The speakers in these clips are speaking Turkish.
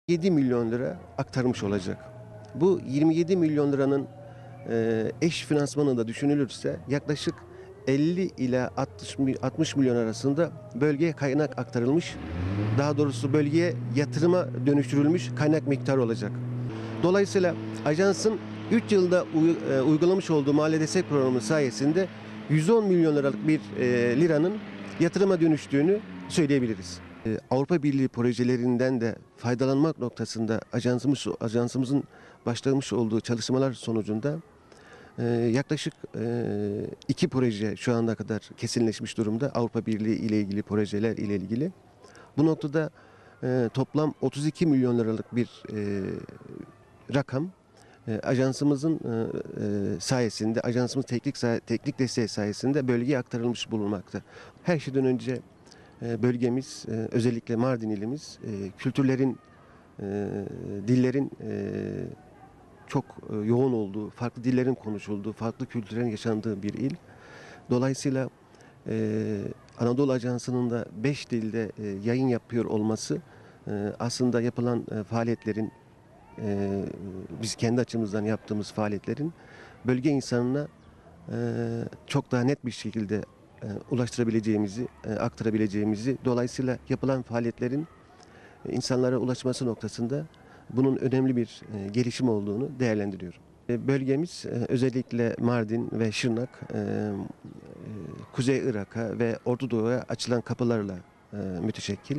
7 milyon lira aktarmış olacak. Bu 27 milyon liranın eş finansmanı da düşünülürse yaklaşık 50 ila 60 milyon arasında bölgeye kaynak aktarılmış, daha doğrusu bölgeye yatırıma dönüştürülmüş kaynak miktarı olacak. Dolayısıyla ajansın 3 yılda uygulamış olduğu mali destek programı sayesinde 110 milyon liralık bir liranın yatırıma dönüştüğünü söyleyebiliriz. Avrupa Birliği projelerinden de faydalanmak noktasında ajansımızın başlamış olduğu çalışmalar sonucunda yaklaşık 2 proje şu ana kadar kesinleşmiş durumda. Avrupa Birliği ile ilgili projeler ile ilgili. Bu noktada toplam 32 milyon liralık bir rakam ajansımızın sayesinde, ajansımız teknik desteği sayesinde bölgeye aktarılmış bulunmakta. Her şeyden önce bölgemiz, özellikle Mardin ilimiz, kültürlerin, dillerin çok yoğun olduğu, farklı dillerin konuşulduğu, farklı kültürlerin yaşandığı bir il. Dolayısıyla Anadolu Ajansı'nın da 5 dilde yayın yapıyor olması aslında yapılan faaliyetlerin, biz kendi açımızdan yaptığımız faaliyetlerin bölge insanına çok daha net bir şekilde ulaştırabileceğimizi, aktarabileceğimizi, dolayısıyla yapılan faaliyetlerin insanlara ulaşması noktasında bunun önemli bir gelişim olduğunu değerlendiriyorum. Bölgemiz özellikle Mardin ve Şırnak, Kuzey Irak'a ve Orta Doğu'ya açılan kapılarla müteşekkil.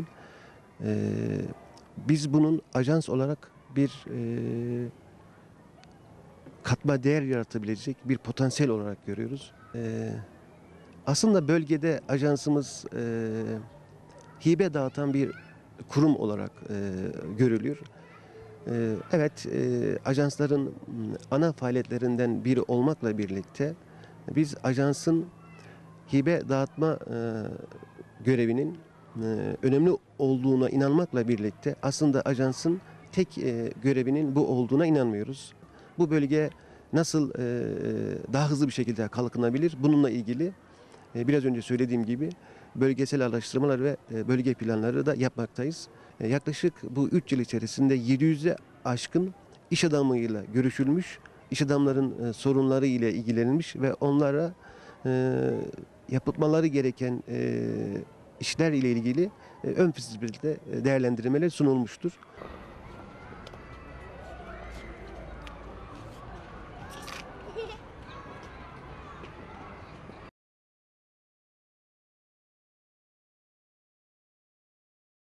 Biz bunun ajans olarak bir katma değer yaratabilecek bir potansiyel olarak görüyoruz. Aslında bölgede ajansımız hibe dağıtan bir kurum olarak görülüyor. Evet, ajansların ana faaliyetlerinden biri olmakla birlikte biz ajansın hibe dağıtma görevinin önemli olduğuna inanmakla birlikte aslında ajansın tek görevinin bu olduğuna inanmıyoruz. Bu bölge nasıl daha hızlı bir şekilde kalkınabilir? Bununla ilgili biraz önce söylediğim gibi bölgesel araştırmalar ve bölge planları da yapmaktayız. Yaklaşık bu 3 yıl içerisinde 700'e aşkın iş adamıyla görüşülmüş, iş adamların sorunları ile ilgilenilmiş ve onlara yapılmaları gereken işler ile ilgili ön bir değerlendirmeler sunulmuştur.